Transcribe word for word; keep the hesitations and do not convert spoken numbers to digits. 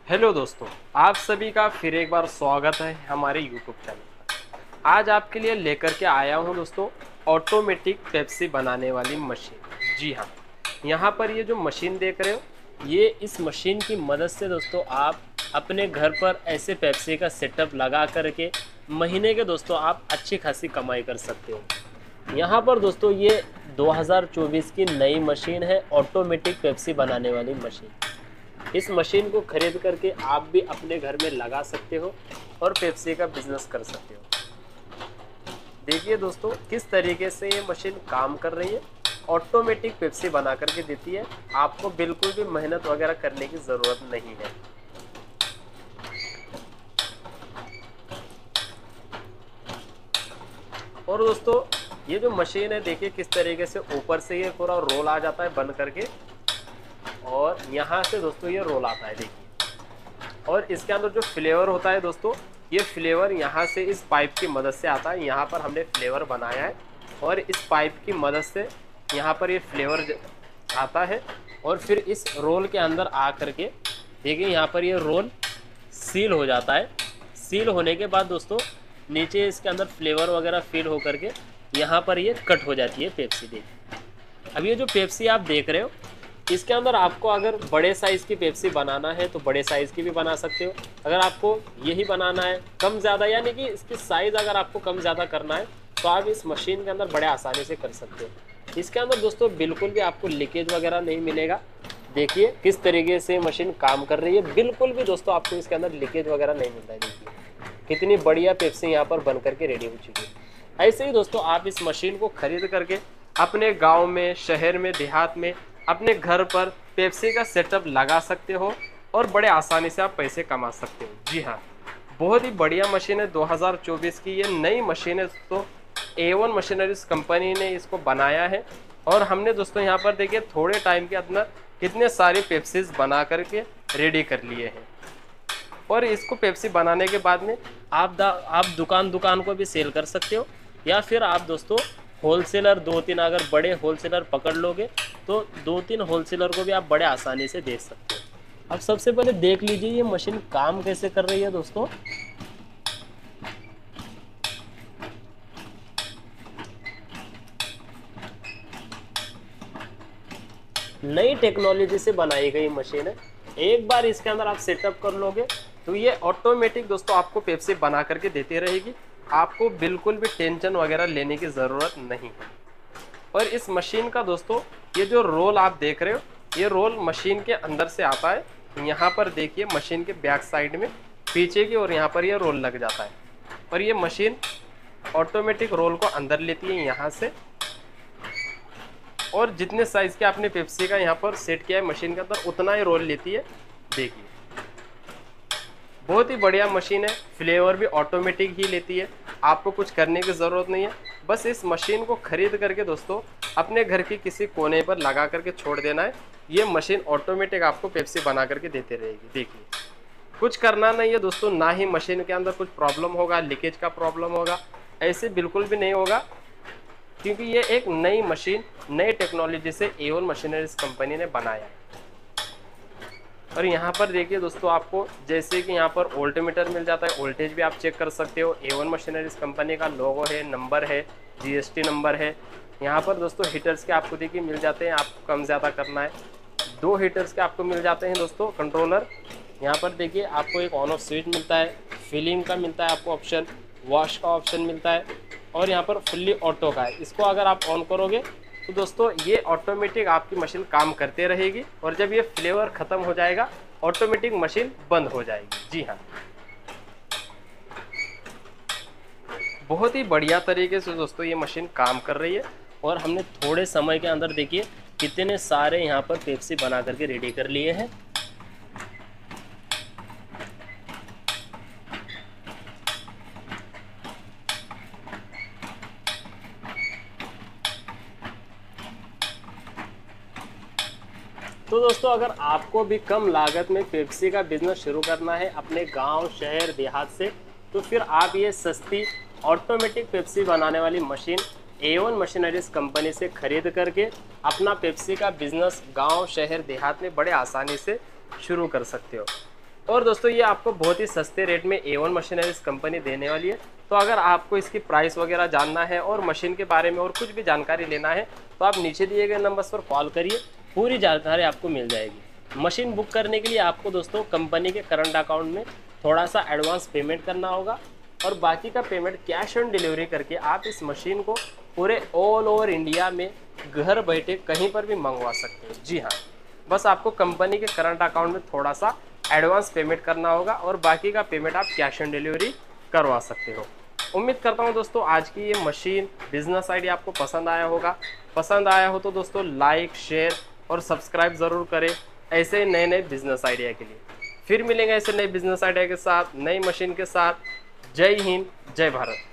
Hello दोस्तों, आप सभी का फिर एक बार स्वागत है हमारे यूट्यूब चैनल पर। आज आपके लिए लेकर के आया हूं दोस्तों ऑटोमेटिक पेप्सी बनाने वाली मशीन। जी हाँ, यहाँ पर ये जो मशीन देख रहे हो, ये इस मशीन की मदद से दोस्तों आप अपने घर पर ऐसे पेप्सी का सेटअप लगा करके महीने के दोस्तों आप अच्छी खासी कमाई कर सकते हो। यहाँ पर दोस्तों ये दो हज़ार चौबीस की नई मशीन है, ऑटोमेटिक पेप्सी बनाने वाली मशीन। इस मशीन को खरीद करके आप भी अपने घर में लगा सकते हो और पेप्सी का बिजनेस कर सकते हो। देखिए दोस्तों किस तरीके से ये मशीन काम कर रही है। ऑटोमेटिक पेप्सी बना करके देती है, आपको बिल्कुल भी मेहनत वगैरह करने की ज़रूरत नहीं है। और दोस्तों ये जो मशीन है देखिए किस तरीके से ऊपर से ये पूरा रोल आ जाता है बंद करके, और यहाँ से दोस्तों ये रोल आता है देखिए। और इसके अंदर जो फ्लेवर होता है दोस्तों, ये फ्लेवर यहाँ से इस पाइप की मदद से आता है। यहाँ पर हमने फ्लेवर बनाया है और इस पाइप की मदद से यहाँ पर ये फ्लेवर आता है। और फिर इस रोल के अंदर आ करके देखिए यहाँ पर ये रोल सील हो जाता है। सील होने के बाद दोस्तों नीचे इसके अंदर फ्लेवर वगैरह फिल हो करके यहाँ पर ये कट हो जाती है पेप्सी। देखिए अब ये जो पेप्सी आप देख रहे हो, इसके अंदर आपको अगर बड़े साइज़ की पेप्सी बनाना है तो बड़े साइज़ की भी बना सकते हो। अगर आपको यही बनाना है कम ज़्यादा, यानी कि इसकी साइज़ अगर आपको कम ज़्यादा करना है तो आप इस मशीन के अंदर बड़े आसानी से कर सकते हो। इसके अंदर दोस्तों बिल्कुल भी आपको लीकेज वगैरह नहीं मिलेगा। देखिए किस तरीके से मशीन काम कर रही है, बिल्कुल भी दोस्तों आपको इसके अंदर लीकेज वगैरह नहीं मिलता है। देखिए कितनी बढ़िया पेप्सी यहाँ पर बन करके रेडी हो चुकी है। ऐसे ही दोस्तों आप इस मशीन को खरीद करके अपने गाँव में, शहर में, देहात में, अपने घर पर पेप्सी का सेटअप लगा सकते हो और बड़े आसानी से आप पैसे कमा सकते हो। जी हाँ, बहुत ही बढ़िया मशीन है। दो हज़ार चौबीस की ये नई मशीन है दोस्तों, ए वन मशीनरीज कंपनी ने इसको बनाया है। और हमने दोस्तों यहाँ पर देखिए थोड़े टाइम के अंदर कितने सारे पेप्सीज बना करके रेडी कर लिए हैं। और इसको पेप्सी बनाने के बाद में आप आप दुकान दुकान को भी सेल कर सकते हो, या फिर आप दोस्तों होलसेलर दो तीन अगर बड़े होलसेलर पकड़ लोगे तो दो तीन होलसेलर को भी आप बड़े आसानी से दे सकते हो। अब सबसे पहले देख लीजिए ये मशीन काम कैसे कर रही है दोस्तों। नई टेक्नोलॉजी से बनाई गई मशीन है। एक बार इसके अंदर आप सेटअप कर लोगे तो ये ऑटोमेटिक दोस्तों आपको पेप्सी बना करके देती रहेगी। आपको बिल्कुल भी टेंशन वगैरह लेने की ज़रूरत नहीं है। और इस मशीन का दोस्तों ये जो रोल आप देख रहे हो, ये रोल मशीन के अंदर से आता है। यहाँ पर देखिए मशीन के बैक साइड में पीछे की और यहाँ पर ये रोल लग जाता है और ये मशीन ऑटोमेटिक रोल को अंदर लेती है यहाँ से। और जितने साइज़ के आपने पेप्सी का यहाँ पर सेट किया है मशीन के अंदर, उतना ही रोल लेती है। देखिए बहुत ही बढ़िया मशीन है। फ्लेवर भी ऑटोमेटिक ही लेती है, आपको कुछ करने की ज़रूरत नहीं है। बस इस मशीन को खरीद करके दोस्तों अपने घर के किसी कोने पर लगा करके छोड़ देना है। ये मशीन ऑटोमेटिक आपको पेप्सी बना करके देते रहेगी। देखिए कुछ करना नहीं है दोस्तों, ना ही मशीन के अंदर कुछ प्रॉब्लम होगा, लीकेज का प्रॉब्लम होगा, ऐसे बिल्कुल भी नहीं होगा, क्योंकि ये एक नई मशीन नई टेक्नोलॉजी से ए वन मशीनरीज कंपनी ने बनाया है। और यहाँ पर देखिए दोस्तों आपको जैसे कि यहाँ पर वोल्टमीटर मिल जाता है, वोल्टेज भी आप चेक कर सकते हो। ए वन मशीनरीज कंपनी का लोगो है, नंबर है, जीएसटी नंबर है। यहाँ पर दोस्तों हीटर्स के आपको देखिए मिल जाते हैं, आपको कम ज़्यादा करना है। दो हीटर्स के आपको मिल जाते हैं दोस्तों कंट्रोलर। यहाँ पर देखिए आपको एक ऑन ऑफ स्विच मिलता है, फिलिंग का मिलता है आपको ऑप्शन, वॉश का ऑप्शन मिलता है, और यहाँ पर फुल्ली ऑटो का है। इसको अगर आप ऑन करोगे तो दोस्तों ये ऑटोमेटिक आपकी मशीन काम करते रहेगी, और जब ये फ्लेवर ख़त्म हो जाएगा ऑटोमेटिक मशीन बंद हो जाएगी। जी हाँ, बहुत ही बढ़िया तरीके से दोस्तों ये मशीन काम कर रही है। और हमने थोड़े समय के अंदर देखिए कितने सारे यहाँ पर पेप्सी बना करके रेडी कर लिए हैं। तो दोस्तों अगर आपको भी कम लागत में पेप्सी का बिजनेस शुरू करना है अपने गांव, शहर, देहात से, तो फिर आप ये सस्ती ऑटोमेटिक पेप्सी बनाने वाली machine A one machineries company से खरीद करके अपना पेप्सी का बिजनेस गांव, शहर, देहात में बड़े आसानी से शुरू कर सकते हो। और दोस्तों ये आपको बहुत ही सस्ते रेट में ए वन मशीनरीज कंपनी देने वाली है। तो अगर आपको इसकी प्राइस वगैरह जानना है और मशीन के बारे में और कुछ भी जानकारी लेना है तो आप नीचे दिए गए नंबर्स पर कॉल करिए, पूरी जानकारी आपको मिल जाएगी। मशीन बुक करने के लिए आपको दोस्तों कंपनी के करंट अकाउंट में थोड़ा सा एडवांस पेमेंट करना होगा और बाकी का पेमेंट कैश ऑन डिलीवरी करके आप इस मशीन को पूरे ऑल ओवर इंडिया में घर बैठे कहीं पर भी मंगवा सकते हो। जी हाँ, बस आपको कंपनी के करंट अकाउंट में थोड़ा सा एडवांस पेमेंट करना होगा और बाकी का पेमेंट आप कैश ऑन डिलीवरी करवा सकते हो। उम्मीद करता हूँ दोस्तों आज की ये मशीन बिजनेस आइडिया आपको पसंद आया होगा। पसंद आया हो तो दोस्तों लाइक, शेयर और सब्सक्राइब ज़रूर करें ऐसे नए नए बिजनेस आइडिया के लिए। फिर मिलेंगे ऐसे नए बिजनेस आइडिया के साथ, नई मशीन के साथ। जय हिंद, जय भारत।